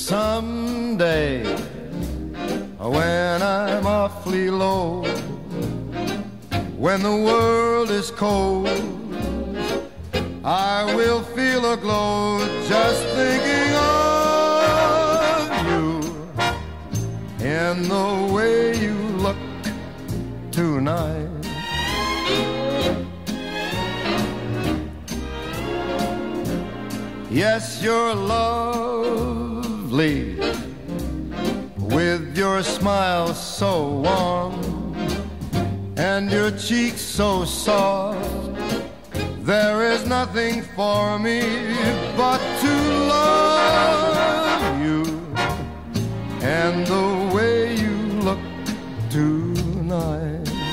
Someday, when I'm awfully low, when the world is cold, I will feel a glow just thinking of you and the way you look tonight. Yes, you're lovely with your smile so warm and your cheeks so soft. There is nothing for me but to love you and the way you look tonight.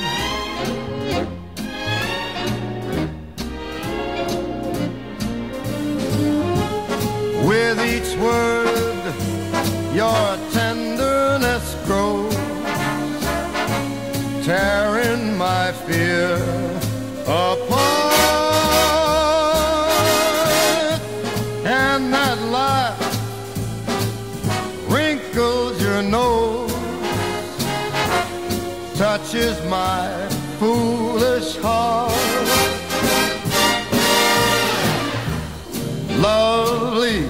With each word, your tenderness grows, tearing my fear apart. And that laugh wrinkles your nose, touches my foolish heart. Lovely,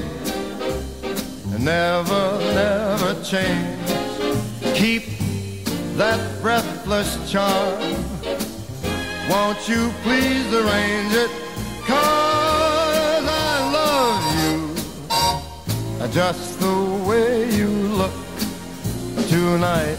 never, never change. Keep that breathless charm. Won't you please arrange it? 'Cause I love you just the way you look tonight.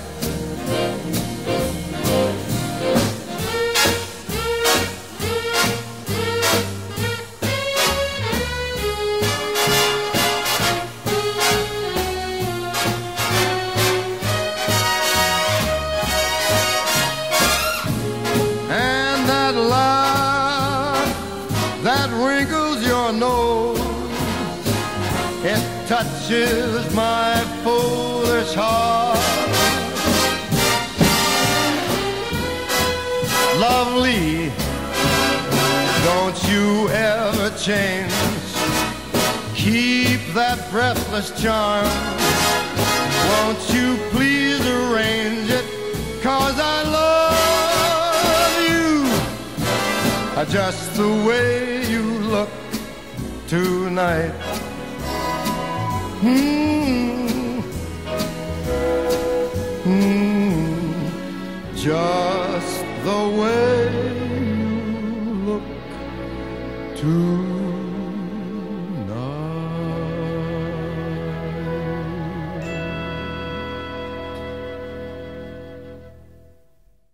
That wrinkles your nose, it touches my foolish heart. Lovely, don't you ever change. Keep that breathless charm. Won't you please arrange it? 'Cause I love you just the way you look tonight. Just the way you look tonight.